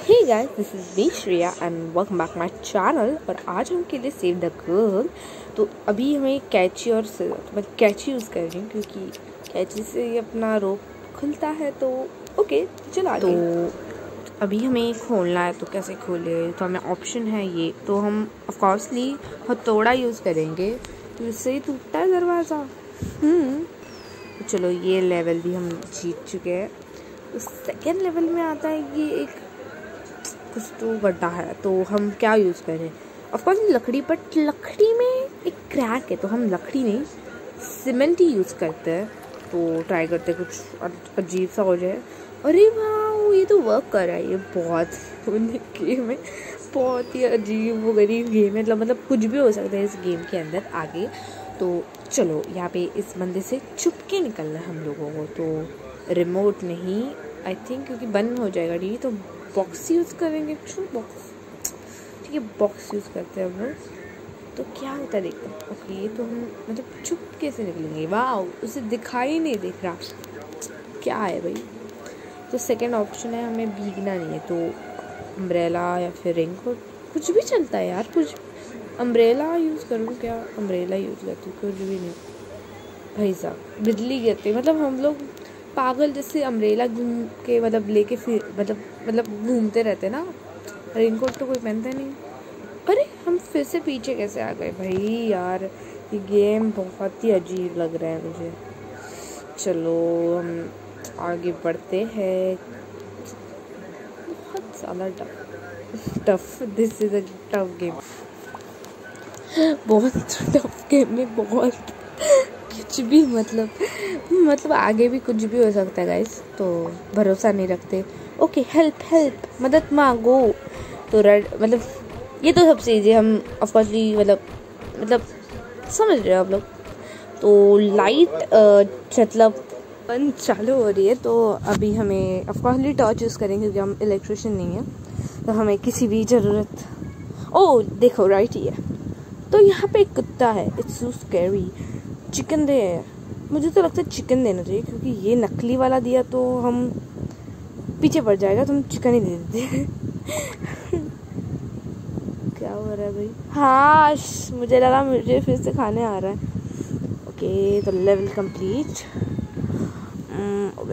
Hey guys, this is me Shreya and welcome back my channel. और आज हम खेले सेव द गर्ल। तो अभी हमें कैची और कैची यूज़ कर रही हूँ क्योंकि कैची से ही अपना रोप खुलता है। तो ओके चलो आगे। तो अभी हमें खोलना है, तो कैसे खोले? तो हमें ऑप्शन है ये, तो हम ऑफकोर्सली हथौड़ा यूज़ करेंगे, तो इससे ही टूटता है दरवाज़ा। तो चलो ये लेवल भी हम जीत चुके हैं। तो सेकेंड लेवल में आता है ये एक कुछ तो गड्ढा है, तो हम क्या यूज़ करें? ऑफकोर्स लकड़ी, बट लकड़ी में एक क्रैक है, तो हम लकड़ी नहीं सीमेंट ही यूज़ करते हैं। तो ट्राई करते कुछ अजीब सा हो जाए। अरे वाह, ये तो वर्क कर रहा है। ये बहुत यूनिक गेम है, बहुत ही अजीब वो गरीब गेम है। मतलब कुछ भी हो सकता है इस गेम के अंदर आगे। तो चलो यहाँ पे इस बंदे से छुप के निकलना है हम लोगों को। तो रिमोट नहीं आई थिंक, क्योंकि बंद हो जाएगा। ठीक है, तो बॉक्स यूज़ करेंगे। बॉक्स, ठीक है, बॉक्स यूज़ करते हैं हम लोग। तो क्या होता है देखते हैं। ओके, तो हम मतलब छुप कैसे निकलेंगे? वाह, उसे दिखाई नहीं दिख रहा क्या है भाई। तो सेकंड ऑप्शन है हमें भीगना नहीं है, तो अम्ब्रेला या फिर रेनकोट कुछ भी चलता है यार। कुछ अम्ब्रेला यूज़ करूँ क्या? अम्ब्रेला यूज़ करती हूँ, कुछ भी नहीं भाई साहब। बिजली गिरती, मतलब हम लोग पागल जैसे अम्ब्रेला घूम के मतलब लेके फिर मतलब घूमते रहते ना। रेनकोट तो कोई पहनता नहीं। अरे हम फिर से पीछे कैसे आ गए भाई यार। ये गेम बहुत ही अजीब लग रहा है मुझे। चलो हम आगे बढ़ते हैं। बहुत ज़्यादा tough, this is a tough game. बहुत टफ गेम है, बहुत कुछ भी मतलब आगे भी कुछ भी हो सकता है गाइस, तो भरोसा नहीं रखते। ओके, हेल्प मदद मांगो। तो रेड मतलब ये तो सबसे ईजी, हम ऑफकोर्सली मतलब समझ रहे हो आप लोग। तो लाइट मतलब बंद चालू हो रही है, तो अभी हमें ऑफकोर्सली टॉर्च यूज़ करेंगे क्योंकि हम इलेक्ट्रिशियन नहीं है। तो हमें किसी भी ज़रूरत, ओ देखो राइट ही है। तो यहाँ पे एक कुत्ता है, इट्स सो स्कैरी। चिकन दे, मुझे तो लगता है चिकन देना चाहिए क्योंकि ये नकली वाला दिया तो हम पीछे पड़ जाएगा, तो हम चिकन ही दे देते। क्या हो रहा है भाई? हाँ, मुझे लगा मुझे फिर से खाने आ रहा है। ओके, तो लेवल कंप्लीट। ओके,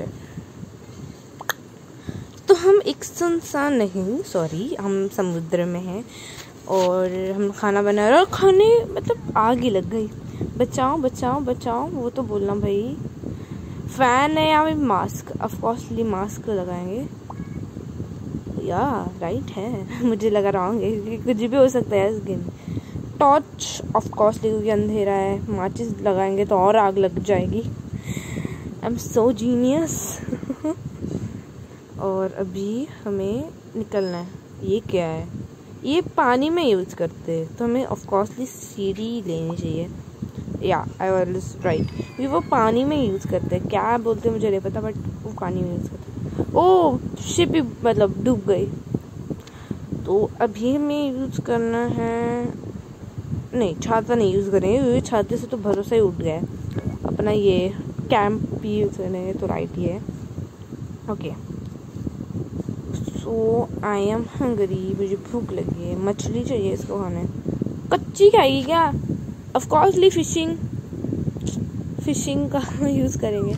तो हम एक सुनसान नहीं, सॉरी, हम समुद्र में हैं और हम खाना बना रहे हैं और खाने मतलब आग ही लग गई। बचाओ बचाओ बचाओ, वो तो बोलना भाई। फैन है या फिर मास्क? ऑफकोर्सली मास्क लगाएंगे या राइट है। मुझे लगा रॉन्ग है क्योंकि कुछ भी हो सकता है इस गेम। टॉर्च ऑफकोर्सली क्योंकि अंधेरा है। माचिस लगाएंगे तो और आग लग जाएगी। I am so genius. और अभी हमें निकलना है। ये क्या है? ये पानी में यूज़ करते हैं, तो हमें ऑफकोर्सली सीढ़ी लेनी चाहिए। या आई वाज राइट, क्योंकि वो पानी में यूज़ करते हैं। क्या बोलते हैं मुझे नहीं पता, बट वो पानी में यूज़ करते हैं। ओ शिप ही मतलब डूब गई। तो अभी हमें यूज़ करना है, नहीं छाता नहीं यूज़ करेंगे क्योंकि छाते से तो भरोसा ही उठ गया है। अपना ये कैंप भी यूज़ करेंगे, तो राइट ही है। Okay, so I am hungry, मुझे भूख लगी है। मछली चाहिए इसको खाने। कच्ची खाएगी क्या? ऑफकोर्सली फिशिंग का यूज़ करेंगे।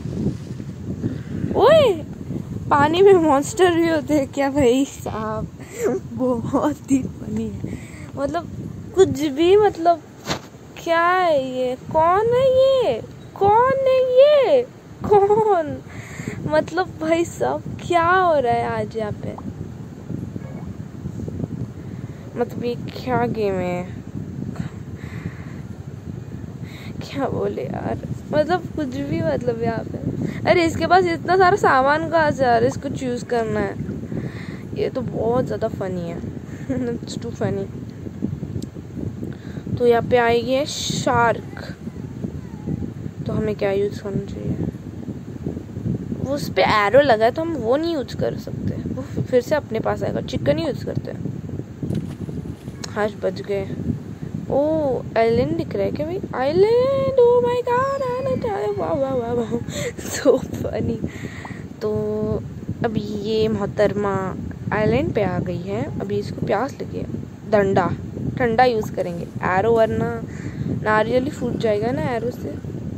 ओए, पानी में मॉन्स्टर भी होते हैं क्या भाई साहब? बहुत ही फनी है, मतलब कुछ भी, मतलब क्या है ये? कौन है ये? कौन मतलब भाई साहब क्या हो रहा है आज यहाँ पे? मतलब ये क्या गेम है? क्या बोले यार, मतलब कुछ भी, मतलब यहाँ पे। अरे इसके पास इतना सारा सामान कहाँ से आ रहा है? इसको चूज़ करना है। ये तो बहुत ज़्यादा फनी है। It's too funny. तो यहाँ पे आएगी है शार्क। तो हमें क्या यूज़ करना चाहिए? वो उस पर एरो लगा है, तो हम वो नहीं यूज़ कर सकते। वो फिर से अपने पास आएगा। चिकन ही यूज़ करते हैं। हाँ, बच गए। ओ आइलैंड दिख रहा है क्या भाई? Island, oh my god, island, वाह वाह वाह वाह, सो फनी। तो अभी ये मोहतरमा आइलैंड पे आ गई है। अभी इसको प्यास लगी है, डंडा ठंडा यूज़ करेंगे, एरो वरना नारियल ही फूट जाएगा ना एरो से।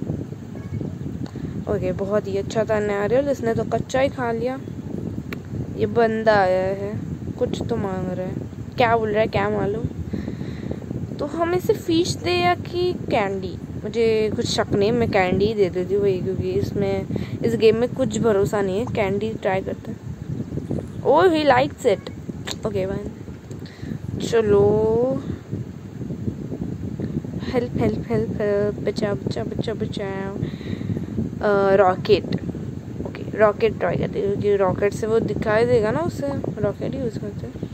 ओके, बहुत ही अच्छा था नारियल, इसने तो कच्चा ही खा लिया। ये बंदा आया है, कुछ तो मांग रहा है, क्या बोल रहा है क्या मालूम। तो हम इसे फिश दे या कि कैंडी, मुझे कुछ शक नहीं, मैं कैंडी ही दे देती हूँ भाई, क्योंकि इसमें इस गेम में कुछ भरोसा नहीं है। कैंडी ट्राई करते हैं। Oh he likes it. Okay bye, चलो हेल्प हेल्प हेल्प हेल्प, बचाओ बचाओ बचाओ बचाओ। रॉकेट, ओके रॉकेट ट्राई करते हैं, क्योंकि रॉकेट से वो दिखाई देगा ना, उससे रॉकेट ही यूज़ करते हैं।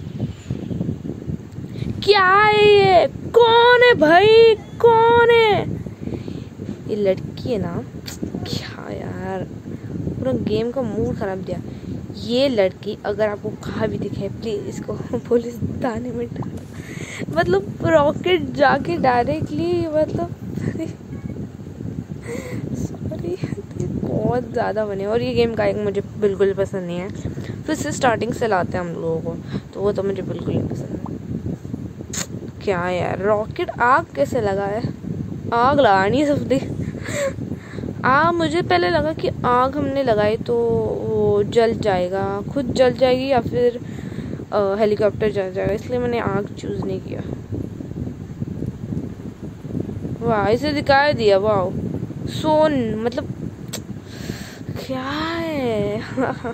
क्या है ये, कौन है भाई, कौन है ये? लड़की है ना, क्या यार, पूरा गेम का मूड खराब दिया। ये लड़की अगर आपको कहाँ भी दिखे प्लीज इसको पुलिस थाने में डालो। मतलब रॉकेट जाके डायरेक्टली, मतलब सॉरी बहुत ज़्यादा बने। और ये गेम का एक मुझे बिल्कुल पसंद नहीं है, फिर से स्टार्टिंग से लाते हैं हम लोगों को, तो वो तो मुझे बिल्कुल नहीं पसंद है। क्या यार, रॉकेट आग कैसे लगा है? आग लगानी है सबसे। मुझे पहले लगा कि आग हमने लगाई तो वो जल जाएगा, खुद जल जाएगी या फिर हेलीकॉप्टर जल जाएगा, इसलिए मैंने आग चूज नहीं किया। वाह, इसे दिखाई दिया, वाह सोन, मतलब क्या है।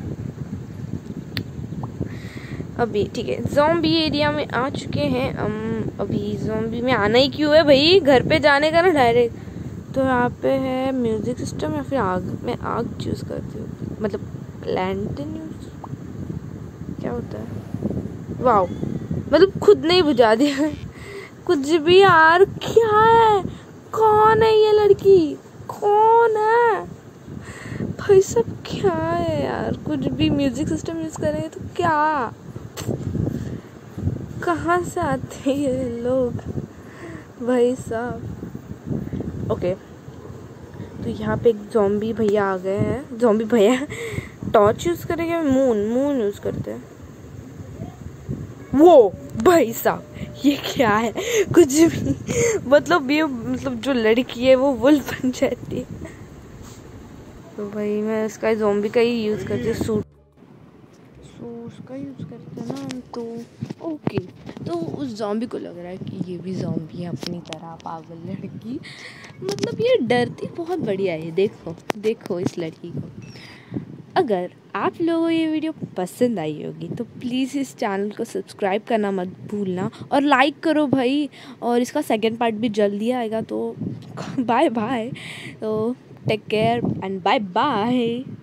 अभी ठीक है, ज़ॉम्बी एरिया में आ चुके हैं हम। अभी ज़ॉम्बी में आना ही क्यों है भाई, घर पे जाने का ना डायरेक्ट। तो यहाँ पे है म्यूजिक सिस्टम या फिर आग, मैं आग चूज़ करती हूँ, मतलब लैंटर्न यूज क्या होता है। वाओ, मतलब खुद नहीं बुझा दिया कुछ भी यार, क्या है, कौन है ये लड़की, कौन है भाई सब, क्या है यार, कुछ भी म्यूजिक सिस्टम यूज करेंगे तो क्या, कहाँ से आते हैं ये लोग भाई साहब। ओके, तो यहाँ पे एक ज़ॉम्बी भैया आ गए हैं, ज़ॉम्बी भैया टॉर्च यूज़ करेंगे, मून यूज़ करते हैं। वो भाई साहब ये क्या है, कुछ भी मतलब ये, मतलब जो लड़की है वो वुल्फ बन जाती है। तो भाई मैं इसका ज़ॉम्बी का ही यूज़ करती हूँ, सूट उसका यूज़ करते हैं ना हम तो। ओके, तो उस ज़ॉम्बी को लग रहा है कि ये भी ज़ॉम्बी है अपनी तरह, पागल लड़की, मतलब ये डरती बहुत बढ़िया है। देखो देखो इस लड़की को। अगर आप लोगों को ये वीडियो पसंद आई होगी तो प्लीज़ इस चैनल को सब्सक्राइब करना मत भूलना और लाइक करो भाई, और इसका सेकंड पार्ट भी जल्दी आएगा। तो बाय बाय, तो take care and bye bye.